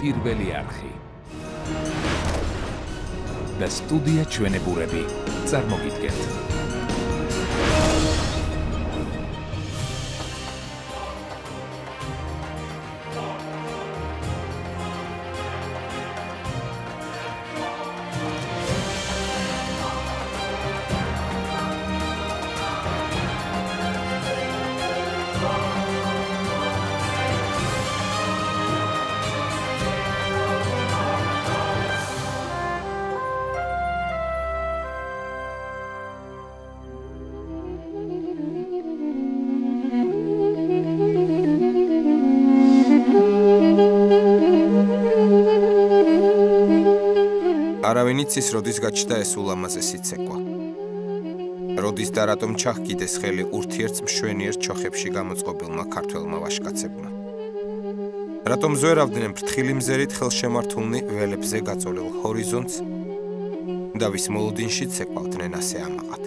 პირველი არხი. და სტუდია ჩვენებურები წარმოგიდგენთ. არავინ იცის, როდის გაჩნდა ეს ულამაზესი ცეკვა. როდის და რატომ ჩახკიდეს ხელი ურთიერთ მშვენიერ ჩოხებში გამოწყობილმა ქართველმა ვაჟკაცებმა. რატომ ზვერავდნენ ფრთხილი მზერით ხელშემართულნი ველებზე გაწოლილ ჰორიზონტს და ვის მოლოდინში ცეკვავდნენ ასე ამაყად.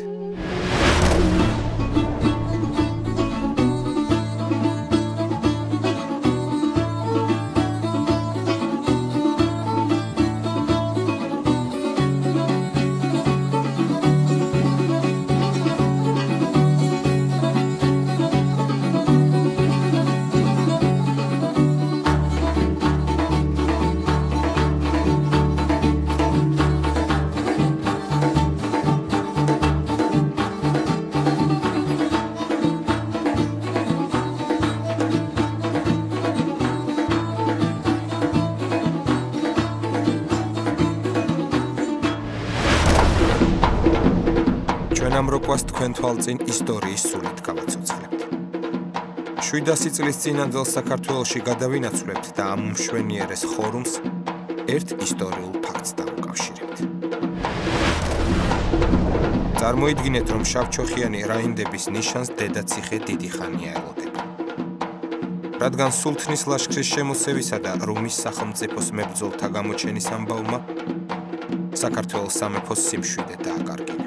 ამ როკვას თქვენ თვალწინ ისტორიის სულით გავაცოცხლებთ. 700 წლის წინანდელ საქართველოში გადავინაცვლებთ და ამ მშვენიერეს ხორუმს ერთ ისტორიულ ფაქტს დავუკავშირებთ. წარმოიდგინეთ, რომ შავჩოხიანი რაინდების ნიშანს დედაციხე დიდი ხანია ელოდება. რადგან სულთნის ლაშქრის შემოსევისა და რომის სახელმწიფოს მებრძოლთა გამოჩენის ამბავმა საქართველოს სამეფოს სიმშვიდე დააკარგინა.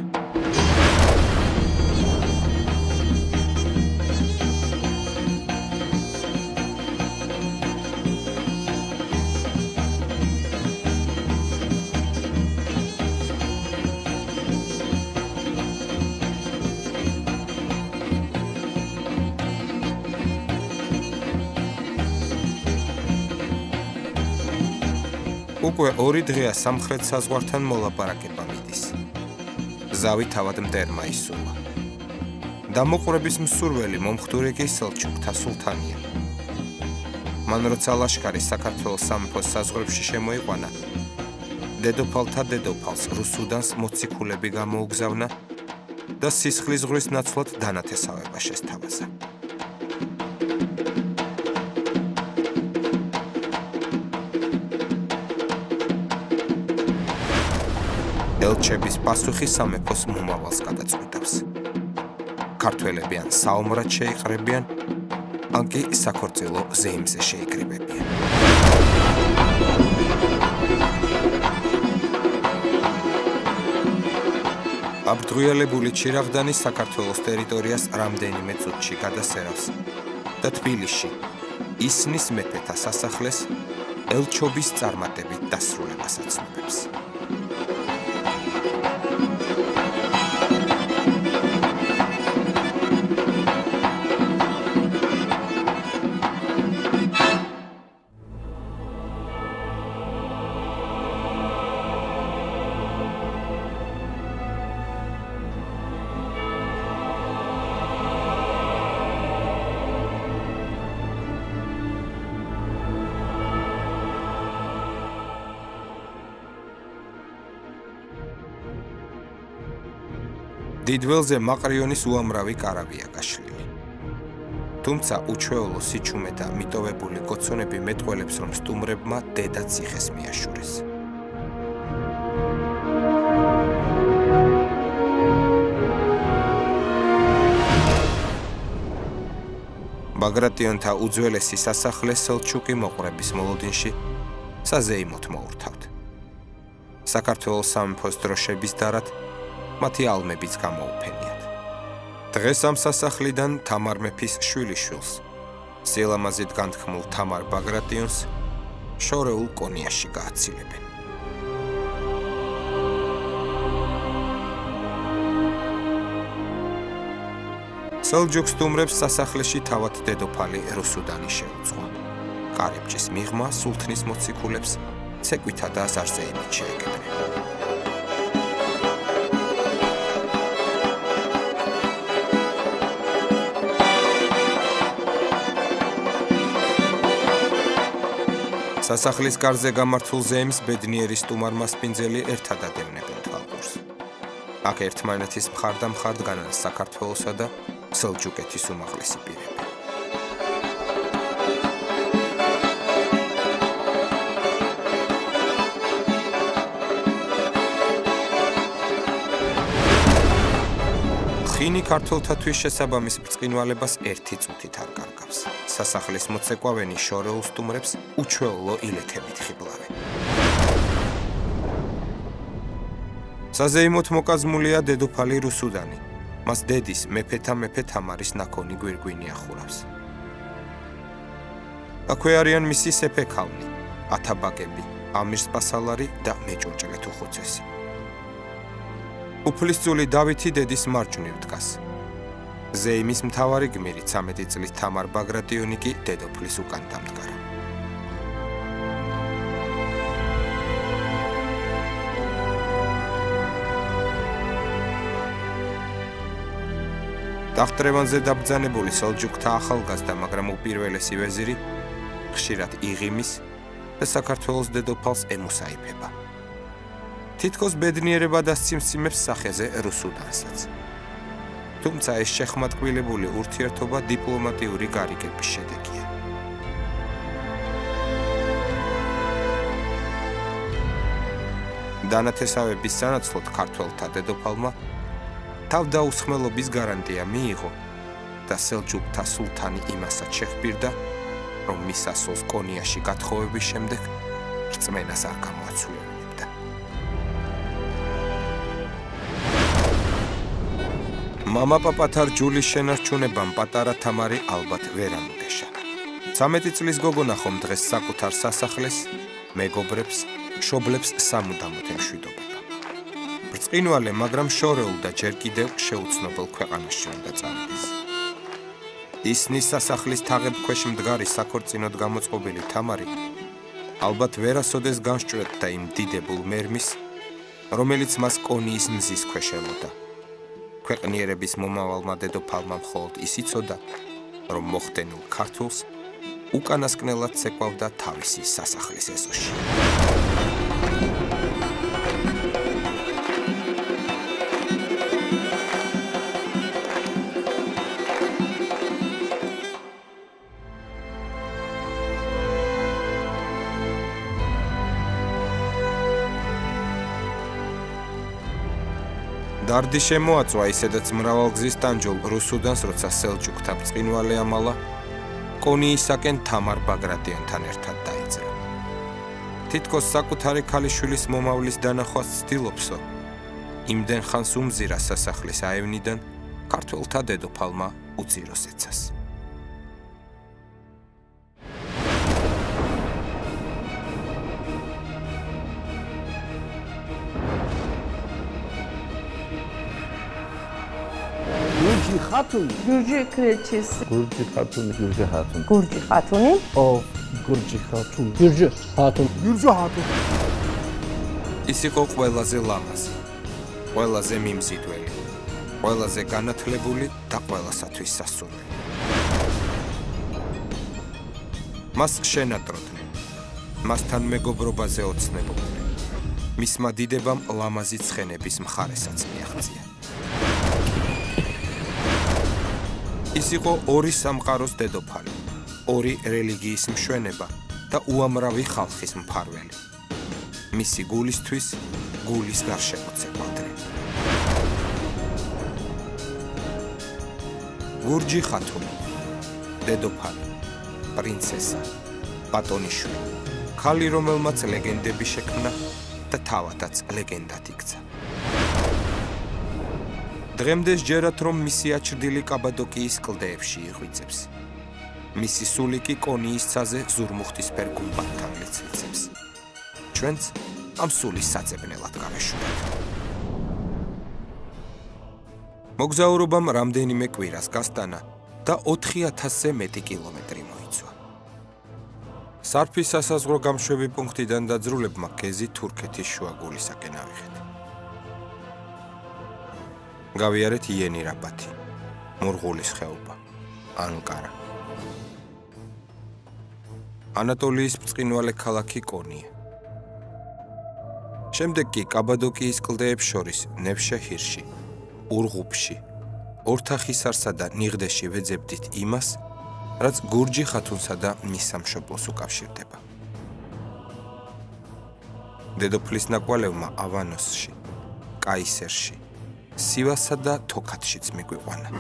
უკვე 2 დღეა სამხრეთ საზღვართან მოლაპარაკება მიდის. ზავი თავად მტერმა ისულა. დამოყვრების მსურველი მომხდური კი სელჩუკთა სულთანია. მან როცა ლაშქარი საქართველოს სამეფოს საზღვრებში შემოიყვანა, დედოფალთა დედოფალს რუსუდანს მოციქულები გამოუგზავნა და სისხლის ზღვრის ნაცვლად დანათესავება შესთავაზა. ელჩების პასუხი სამეფოს მომავალს გადაწყვეტავს. ქართველები ან საომრად შეიყრებიან, ან კი საქორწილო ზეიმზე შეიკრიბებიან. აბდღუიელებული ჩირაღდანი საქართველოს ტერიტორიას რამდენიმე წუთში გადასერავს და თბილისში ისნის მეფეთა სასახლეს ელჩობის წარმატებით დასრულებას აცნობებს. დიდველზე მაყრიონის უამრავი კარავია გაშლილი. თუმცა უჩვეულო სიჩუმე და მიტოვებული გოცონები მეტყველებს, რომ სტუმრებმა დედაციხეს მიაშურეს. ბაგრატიონთა უძველესი სასახლე სელჩუკი მოყვრების მოლოდინში საზეიმოდ მოურთავთ. საქართველოს სამეფოს დროშების დარად მათი ალმებიც გამოუფენიათ. დღეს ამ სასახლიდან თამარ მეფის შვილიშვილს, სილამაზით განთქმულ თამარ ბაგრატიონს შორეულ კონიაში გააცილებენ. სელჯუქ სტუმრებს სასახლეში თავად დედოფალი რუსუდანი შეუძღვა. კარიბჭის მიღმა სულთნის მოციქულებს ცეკვითა და ზარზეებით შეეგებნენ. სასახლის კარზე გამართულ ზეიმს ბედნიერი სტუმარ მასპინძელი ერთად ადევნებენ თვალყურს. აქ ერთმანეთის მხარდამხარ დგანან საქართველოსა და სელჯუკეთის უმაღლესი პირები. ხინი ქართველთათვის შესაბამის ბრწყინვალებას ერთი წუთით არ კარგავს. სასახლის მოცეკვავენი შორეულ სტუმრებს უჩვეულო ილეთებით ხიბლავენ. საზეიმოთ მოკაზმულია დედოფალი რუსუდანი. მას დედის მეფეთა მეფე თამარის ნაქონი გვირგვინი ახურავს. აქვე არიან მისი სეფექალნი, ათაბაგები, ამირსპასალარი და მეჭურჭლეთ უხუცესი. უფლისწული დავითი დედის მარჯვნივ დგას. ზეიმის მთავარი გმირი 13 წლის თამარ ბაგრატიონი კი დედოფლის უკან დამდგარა. ტახტრევანზე დაბრძანებული სელჯუქთა ახალგაზრდა, მაგრამ უპირველესი ვეზირი ხშირად იღიმის და საქართველოს დედოფალს ემუსაიფება. თითქოს ბედნიერება და სიმსიმებს სახეზე რუსუდანსაც. თუმცა ეს შეხმატკბილებული ურთიერთობა დიპლომატიური გარიგების შედეგია. დანათესავების სანაცვლოდ ქართველთა დედოფალმა თავდაუსხმელობის გარანტია მიიღო და სელჯუკთა სულთანი იმასაც შეჰპირდა, რომ მის ასულს კონიაში გათხოვების შემდეგ რწმენას არ გამოაცულებდა. მამაპაპათა რჯულის შენარჩუნებამ პატარა თამარი ალბათ ვერ ამგეშა. 13 წლის გოგონა ხომ დღეს საკუთარ სასახლეს, მეგობრებს, მშობლებს სამუდამოდ ემშვიდობება. ბრწყინვალე, მაგრამ შორეულ და ჯერ კიდევ შეუცნობელ ქვეყანაში უნდა წავიდეს. ისნის სასახლის თაღებ ქვეშ მდგარი საქორწინოდ გამოწყობილი თამარი ალბათ ვერასოდეს განსჭვრეტდა იმ დიდებულ მერმის, რომელიც მას კონიის მზის ქვეშ ელოდა. ქვეყნიერების მომავალმა დედოფალმა მხოლოდ ის იცოდა, რომ მოხდენილ ქართულს უკანასკნელად ცეკვავდა თავისი სასახლის ეზოში. დარდი შემოაწვა ისედაც მრავალგზის ტანჯოლ რუსუდანს, როცა სელჯუქთა ბრწყინვალე ამალა კონიისაკენ თამარ ბაგრატიონთან ერთად დაიძრა. თითქოს საკუთარი ქალიშვილის მომავლის დანახვას ცდილობსო, იმდენ ხანს უმზირა სასახლის აევნიდან ქართველთა დედოფალმა უძიროს ეცას. Hatun. Gürcü kraliçesi. Gürcü Hatun. Gürcü Hatun. Gürcü Hatuni. O Gürcü Hatun. Gürcü Hatun. Gürcü Hatun. ის იყო ყველაზე ლამაზი, ყველაზე მიმზიდველი, ყველაზე განათლებული და ყველასათვის სასურველი. მას შენატროდნენ, მასთან მეგობრობაზე ოცნებობდნენ. მისმა დიდებამ ლამაზი ცხენების მხარესაც მიაღწია. ის იყო ორი სამყაროს დედოფალი, ორი რელიგიის მშვენება და უამრავი ხალხის მფარველი. მისი გულისთვის გულის გარშემო ცეკვავდნენ. გურჯი ხათუნი, დედოფალი, პრინცესა, ბატონიშვილი, ქალი, რომელმაც ლეგენდები შექმნა და თავადაც ლეგენდად იქცა. დღემდე სჯერათ, რომ მისი აჩრდილი კაბადოკიის კლდეებში იღვიძებს. მისი სული კი კონიის ცაზე ზურმუხტისფერ გუმბათთან ლიცლიცებს. ჩვენც ამ სულის საძებნელად გავეშურეთ. მოგზაურობამ რამდენიმე კვირას გასტანა და 4000-ზე მეტი კილომეტრი მოიცვა. სარფის სასაზღვრო გამშვები პუნქტიდან დაძრულებმა გეზი თურქეთის შუაგულისაკენ ავიღეთ. გავიარეთ იენირაბათი, მურღულის ხეობა, ანკარა. ანატოლიის ბრწყინვალე ქალაქი კონია. შემდეგ კი კაბადოკიის კლდეებს შორის ნევშეჰირში, ურღუფში, ორთახისარსა და ნიღდეში ვეძებდით იმას, რაც გურჯი ხათუნსა და მის სამშობლოს უკავშირდება. დედოფლის ნაკვალევმა ავანოსში, კაისერში, სივასსა და თოქათშიც მიგვიყვანა.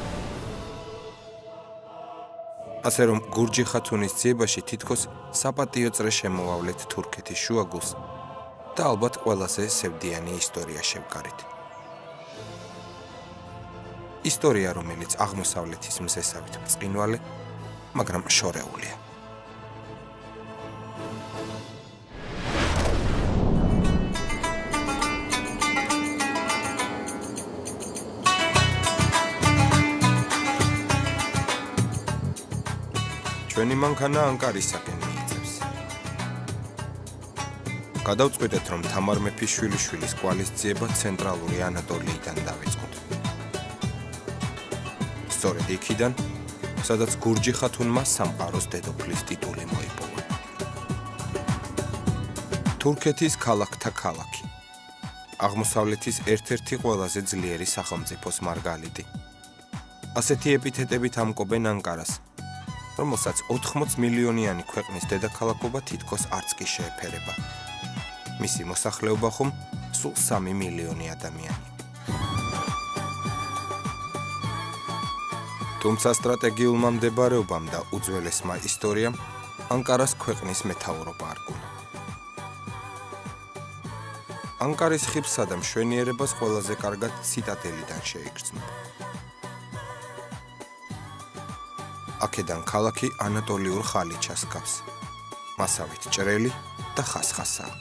ასე რომ გურჯი ხათუნის ძიებაში თითქოს საპატიო წრე შემოვავლეთ თურქეთის შუაგულს და ალბათ ყველაზე სევდიანი ისტორია შევკარით. ისტორია, რომელიც აღმოსავლეთის მზესავით ბრწყინვალე, მაგრამ შორეულია. ჩვენი მანქანა ანკარისაკენ მიიწევს. გადავწყვიტეთ, რომ თამარ მეფის შვილიშვილის კვალისძიება ცენტრალური ანატოლიიდან დავიწყოთ. სწორედ იქიდან, სადაც გურჯი ხათუნმა სამყაროს დედოფლის ტიტული მოიპოვა. თურქეთის ქალაქთა ქალაქი. აღმოსავლეთის ერთ-ერთი ყველაზე ძლიერი სახელმწიფოს მარგალიტი. ასეთი ეპითეტებით ამკობენ ანკარას, რომელსაც 80 მილიონიანი ქვეყნის დედაქალაქობა თითქოს არც კი შეეფერება. მისი მოსახლეობა ხომ სულ 3 მილიონი ადამიანი. თუმცა სტრატეგიულმა მდებარეობამ და უძველესმა ისტორიამ ანკარას ქვეყნის მეთაურობა არგუნა. ანკარის ხიბსა და მშვენიერებას ყველაზე კარგად ციტადელიდან შეიგრძნობა. აქედან ქალაქი ანატოლიურ ხალიჩას გავს. მასავით ჭრელი და ხასხასაა.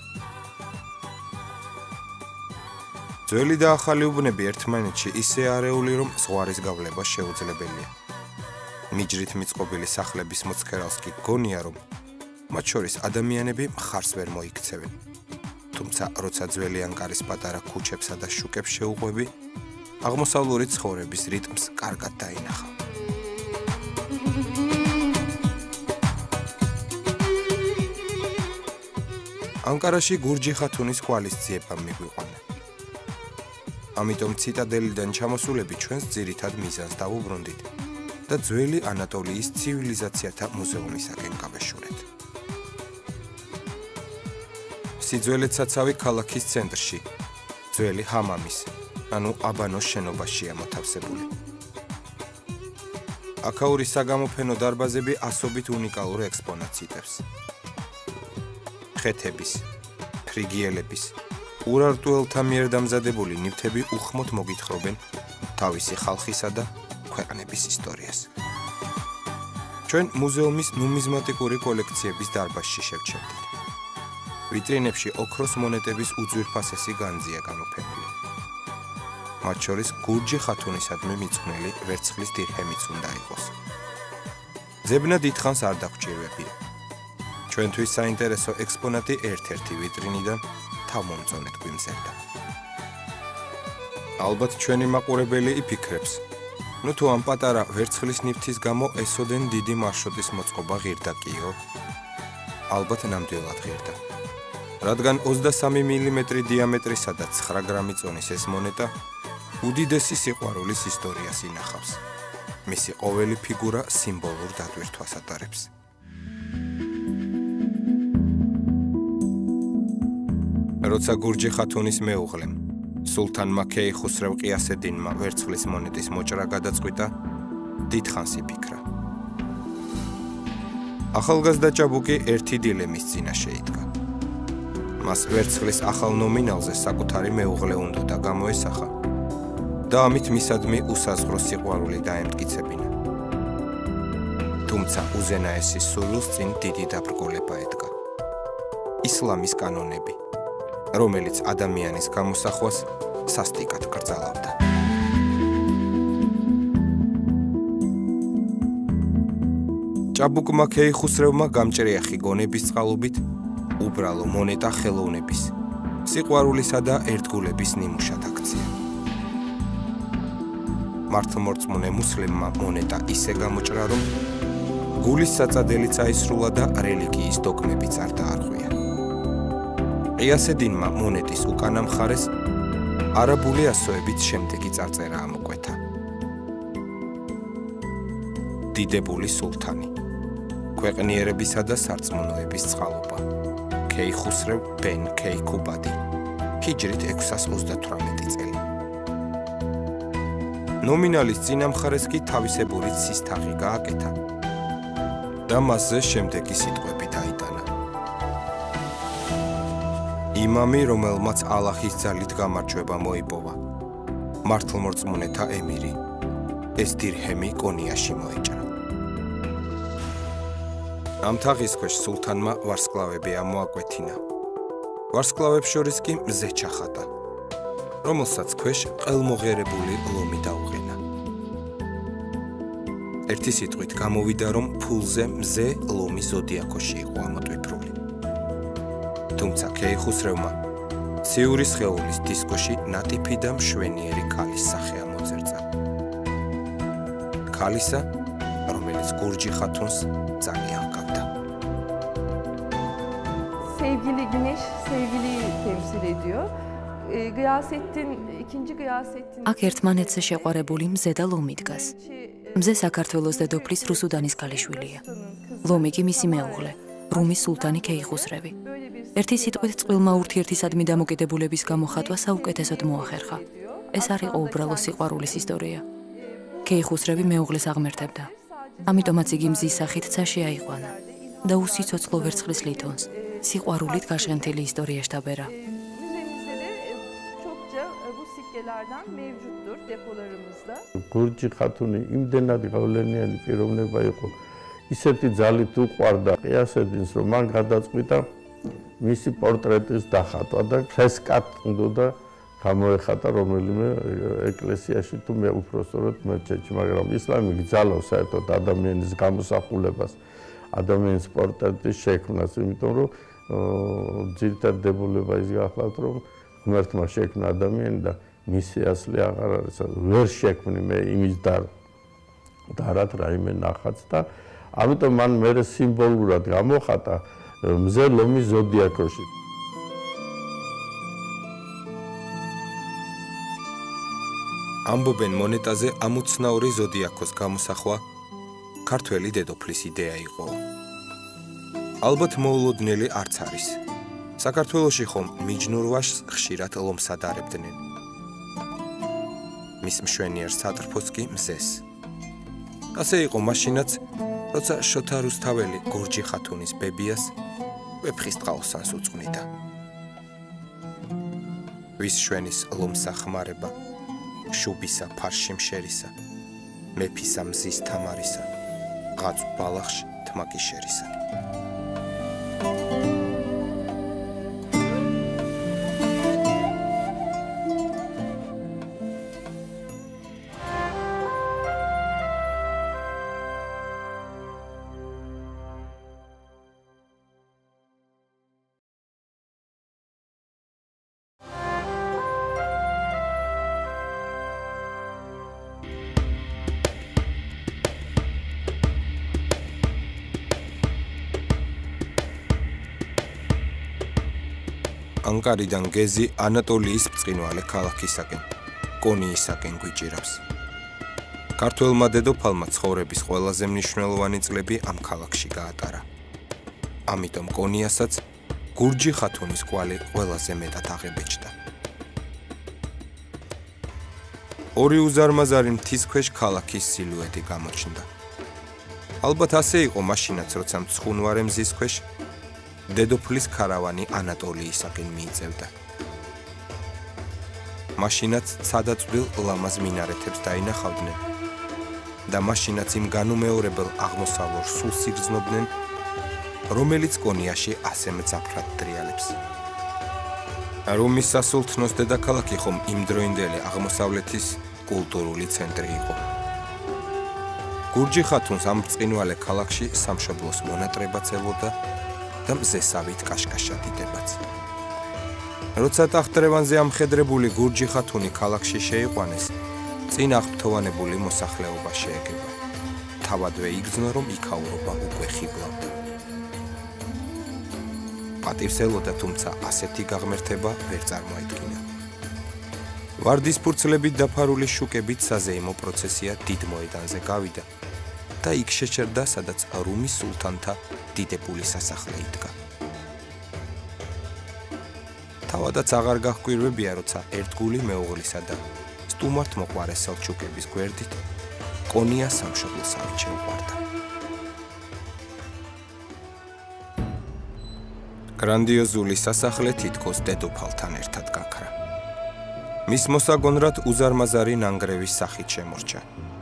ძველი და ახალი უბნები ერთმანეთში ისე არეული, რომ ზღვარის გავლება შეუძლებელია. მიჯრით მიწყობილი სახლების მოცქერალს კი გონია, რომ მათ შორის ადამიანები მხარს ვერ მოიქცევენ. თუმცა, როცა ძველი ანკარის პატარა ქუჩებსა და შუკებს შეუყვები, აღმოსავლური ცხოვრების რიტმს კარგად დაინახავ. ანკარაში გურჯი ხათუნის კვალისძიებამ მიგვიყვანა. ამიტომ ციტადელიდან ჩამოსულები ჩვენს ძირითად მიზანს დავუბრუნდით და ძველი ანატოლიის ცივილიზაციათა მუზეუმისაკენ გავეშურეთ. სიძველეთ საცავი ქალაქის ცენტრში, ძველი ჰამამის, ანუ აბანოს შენობაშია მოთავსებული. აქაური საგამოფენო დარბაზები ასობით უნიკალურ ექსპონატს იტევს. ხეთების, ფრიგიელების, ურარტუელთა მიერ დამზადებული ნივთები უხმოდ მოგითხრობენ თავისი ხალხისა და ქვეყნების ისტორიას. ჩვენ მუზეუმის ნუმიზმატიკური კოლექციების დარბაზში შევჩერდით. ვიტრინებში ოქროს მონეტების უძვირფასესი განძია გამოფენილი. მათ შორის გურჯი ხათუნისადმი მიძღვნილი ვერცხლის დირჰემიც უნდა იყოს. ძებნა დიდხანს არ დაგვჭირვებია. ჩვენთვის საინტერესო ექსპონატი ერთ-ერთი ვიტრინიდან თავმომწონეთ გვიმზერდა. ალბათ ჩვენი მაყურებელი იფიქრებს, ნუ თუ ამ პატარა ვერცხლის ნივთის გამო ესოდენ დიდი მარშრუტის მოწყობა ღირდა კიო? ალბათ ნამდვილად ღირდა. რადგან 23 მმ დიამეტრისა და 9 გრამი წონის ეს მონეტა უდიდესი სიყვარულის ისტორიას ინახავს. მისი ყოველი ფიგურა სიმბოლურ დატვირთვას ატარებს. როცა გურჯი ხათუნის მეუღლემ, სულთანმა ქეიხუსრევ ყიასედინმა ვერცხლის მონეტის მოჭრა გადაწყვიტა, დიდხანს იფიქრა. ახალგაზრდა ჭაბუკი ერთი დილემის წინაშე იდგა. მას ვერცხლის ახალ ნომინალზე საკუთარი მეუღლე უნდა გამოესახა და ამით მისადმი უსაზღრო სიყვარული დაემტკიცებინა. თუ თუმცა უზენაესის სურვილს წინ დიდი დაბრკოლება ედგა. ისლამის კანონები, რომელიც ადამიანის გამოსახვას სასტიკად კრძალავდა. ჭაბუკმა ქეიხუსრევმა გამჭრიახი გონების წყალობით უბრალო მონეტა ხელოვნების, სიყვარულისა და ერთგულების ნიმუშად აქცია. მართლმორწმუნე მუსლიმმა მონეტა ისე გამოჭრა, რომ გულის საწადელიც აისრულა და რელიგიის დოგმებიც არ დაარღვია. ყიასედინმა მონეტის უკანა მხარეს არაბული ასოებით შემდეგი წარწერა ამოკვეთა. დიდებული სულთანი, ქვეყნიერებისა და სარწმუნოების წყალობა, ქეიხუსრევ ბენ ქეიქუბადი, ჰიჯრით 638 წელი. ნომინალის წინა მხარეს კი თავისებური ცის თაღი გააკეთა და მასზე შემდეგი სიტყვები დაიტანა. იმამი, რომელმაც ალაჰის ძალით გამარჯვება მოიპოვა, მართლმორწმუნეთა ემირი, ეს დირჰემი კონიაში მოიჭრა. ამ თაღის ქვეშ სულთანმა ვარსკვლავები ამოაკვეთინა. ვარსკვლავებს შორის კი მზე ჩახატა, რომელსაც ქვეშ ყელმოღერებული ლომი დაუღენა. ერთი სიტყვით გამოვიდა, რომ ფულზე მზე ლომი ზოდიაქოში იყო ამოტვიფრული. თუმცა ქეიხუსრევმა ციური სხეულის დისკოში ნატიფი და მშვენიერი ქალის სახე ამოძერწა. ქალისა, რომელიც Gurji Khatun's ძალიან hqavda. Sevgili güneş, sevgiliyi temsil ediyor. Gıyasettin, ikinci Gıyasettin... აქ ერთმანეთზე შეყვარებული მზე და ლომი დგას. მზე საქართველოს დედოფლის რუსუდანის ქალიშვილია. ლომი კი მისი მეუღლე, რუმის სულთანი ქეიხუსრევი. ერთი სიტყვით წყვილმა ურთიერთისადმი დამოკიდებულების გამოხატვა საუკეთესოდ მოახერხა. ეს არ იყო უბრალო სიყვარულის ისტორია. ქეიხუსრევი მეუღლეს აღმერთებდა. ამიტომაც იგი მზის სახით ცაში აიყვანა და უსიცოცხლო ვერცხლის ლითონს სიყვარულით გაშენთილი ისტორია შთაბერა. Gurji Khatuni იმდენად გავლენიანი პიროვნება იყო, ისეთი ძალით უყვარდა ყიასედინს, რომ მან გადაწყვიტა მისი პორტრეტის დახატვა და ფრესკად უნდა გამოეხატა რომელიმე ეკლესიაში თუ მე უფრო სწორად მეჩეთში, მაგრამ ისლამი გძალავს საერთოდ ადამიანის გამოსახულებას, ადამიანის პორტრეტის შექმნას, იმიტომ რომ ძირითადად დებულება ის გახლავთ, რომ ღმერთმა შექმნა ადამიანი და მისი ასლი აღარ არის, ვერ შექმნი მე იმის დარად რაიმე ნახაც და ამიტომ მან მერე სიმბოლურად გამოხატა მზე ლომის ზოდიაქოში. ამბობენ მონეტაზე ამოცნაური ზოდიაქოს გამოსახვა ქართველი დედოფლის იდეა იყო. ალბათ მოულოდნელი არც არის. საქართველოში ხომ მიჯნურ ვაშს ხშირად ლომს ადარებდნენ. მის მშვენიერ სატრფოს კი მზეს. ასე იყო მაშინაც, როცა შოთა რუსთაველი Gurji Khatunis ბებიას ვეფხის ტყაოსანს უძღვნიდა. ვის შვენის ლომსა ხმარება, შუბისა ფარში მშერისა, მეფისა მზის თამარისა, ღაწვ ბალახში თმაკი შერისა. ანკარიდან გეზი ანატოლიის ბრწყინვალე ქალაქისაკენ, კონიისაკენ გვიჭირავს. ქართველმა დედოფალმა ცხოვრების ყველაზე მნიშვნელოვანი წლები ამ ქალაქში გაატარა. ამიტომ კონიასაც Gurji Khatunis კვალი ყველაზე მეტად აღებეჭდა. ორი უზარმაზარი მთის ქვეშ ქალაქის სილუეტი გამოჩნდა. ალბათ ასე იყო მაშინაც, როცა მცხუნვარე მზის ქვეშ დედოფლის ქარავანი ანატოლიისაკენ მიიწევდა. მაშინაც ცადაწვდილ ლამაზ მინარეთებს დაინახავდნენ და მაშინაც იმ განუმეორებელ აღმოსავლურ სულს იგრძნობდნენ, რომელიც კონიაში ასე მძაფრად ტრიალებს. რომის სასულთნოს დედაქალაქი ხომ იმდროინდელი აღმოსავლეთის კულტურული ცენტრი იყო. გურჯი ხათუნს ამ ბრწყინვალე ქალაქში სამშობლოს მონატრებაც ელოდა და მზესავით კაშკაშა დიდებაც. როცა ტახტრევანზე ამხედრებული გურჯი ხათუნი ქალაქში შეიყვანეს, წინ აღფრთოვანებული მოსახლეობა შეეგება. თავადვე იგრძნო, რომ იქაურობა უკვე ხიბლავდა. პატივს ელოდა, თუმცა ასეთი გაღმერთება ვერ წარმოედგინა. ვარდისფურცლებით დაფარული შუკებით საზეიმო პროცესია დიდ მოედანზე გავიდა და იქ შეჩერდა, სადაც რუმის სულთანთა დიდებული სასახლე იდგა. თავადაც აღარ გაჰკვირვებია, როცა ერთგული მეუღლისა და სტუმართ მოყვარე სელჩუკების გვერდით კონია სამშობლოსავით შეუყვარდა. გრანდიოზული სასახლე თითქოს დედოფალთან ერთად გაქრა. მის მოსაგონრად უზარმაზარი ნანგრევის სახით შემორჩა.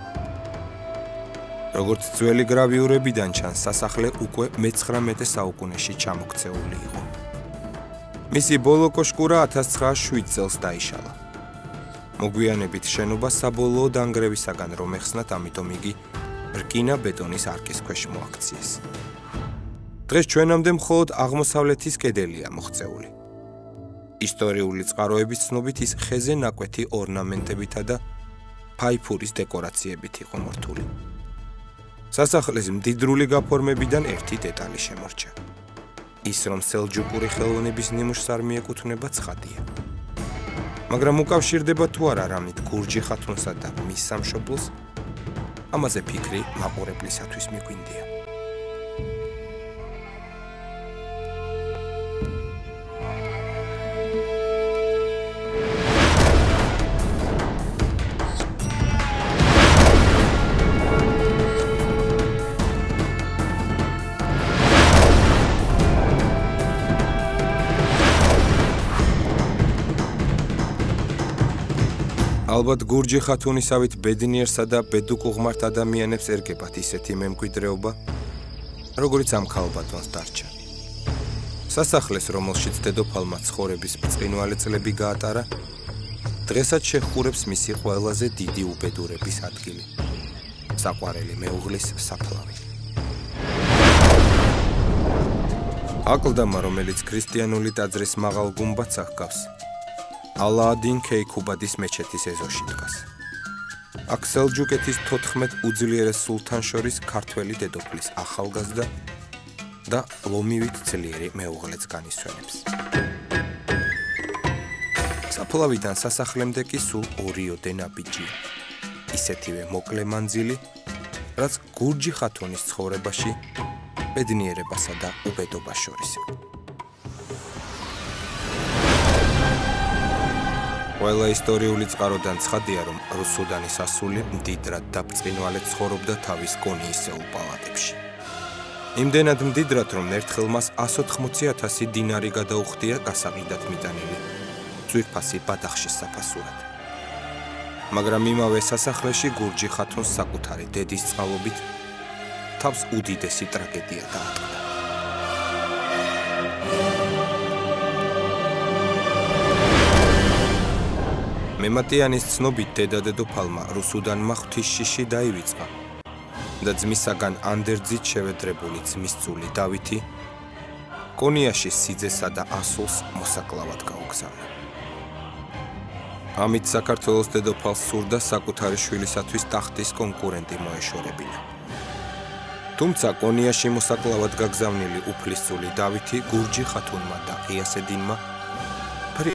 როგორც ძველი გრავიურებიდან ჩანს, სასახლე უკვე მე-19 საუკუნეში ჩამოქცეული იყო. მისი ბოლო კოშკურა 1907 წელს დაიშალა. მოგვიანებით შენობა საბოლოო დანგრევისაგან რომ ეხსნათ, ამიტომ იგი რკინა ბეტონის არკის ქვეშ მოაქციეს. დღეს ჩვენამდე მხოლოდ აღმოსავლეთის კედელია მოღწეული. ისტორიული წყაროების ცნობით ის ხეზე ნაკვეთი ორნამენტებითა და ფაიფურის დეკორაციებით იყო მორთული. სასახლის მდიდრული გაფორმებიდან ერთი დეტალი შემორჩა. ის, რომ სელჯუკური ხელოვნების ნიმუშს არ მიეკუთვნება, ცხადია. მაგრამ უკავშირდება თუ არა რამით გურჯი ხათუნსა და მის სამშობლოს, ამაზე ფიქრი მაყურებლისათვის მიგვინდია. ალბათ გურჯი ხათუნისავით ბედნიერსა და ბედუკუღმართ ადამიანებს ერგებათ ისეთი მემკვიდრეობა, როგორიც ამ ქალბატონს დარჩა. სასახლეს, რომელშიც დედოფალმა ცხოვრების ბრწყინვალე წლები გაატარა, დღესაც შეხურებს მისი ყველაზე დიდი უბედურების ადგილი, საყვარელი მეუღლის საფლავი. აკლდამა, რომელიც ქრისტიანული ტაძრის მაღალ გუმბათს აღგავს, ალაადინ ქეიქუბადის მეჩეთის ეზოში დგას. აქ სელჯუკეთის 14 უძლიერეს სულთანს შორის ქართველი დედოფლის ახალგაზრდა და ლომივით ძლიერი მეუღლეც განისვენებს. საფლავიდან სასახლემდე კი სულ 2 ოდე ნაბიჯია. ისეთივე მოკლე მანძილი, რაც გურჯი ხათუნის ცხოვრებაში ბედნიერებასა და უბედობას შორის. ყველა ისტორიული წყაროდან ცხადია, რომ რუსუდანის ასული მდიდრად და ბრწყინვალედ ცხოვრობდა თავის კონიისეულ პალატებში. იმდენად მდიდრად, რომ ერთხელ მას 180,000 დინარი გადაუხდია გასაყიდად მიტანილი ძვირფასი ბადახშის საფასურად. მაგრამ იმავე სასახლეში გურჯი ხათუნს საკუთარი დედის წყალობით თავს უდიდესი ტრაგედია დაატყდა. მემატიანის ცნობით დედა-დედოფალმა რუსუდანმა ღვთისშიში დაივიწყა და ძმისაგან ანდერძით შევედრებული ძმისწული დავითი კონიაში სიძესა და ასულს მოსაკლავად გაუგზავნა. ამით საქართველოს დედოფალს სურდა საკუთარი შვილისათვის ტახტის კონკურენტი მოეშორებინა. თუმცა კონიაში მოსაკლავად გაგზავნილი უფლისწული დავითი გურჯი ხათუნმა და ღიასედინმა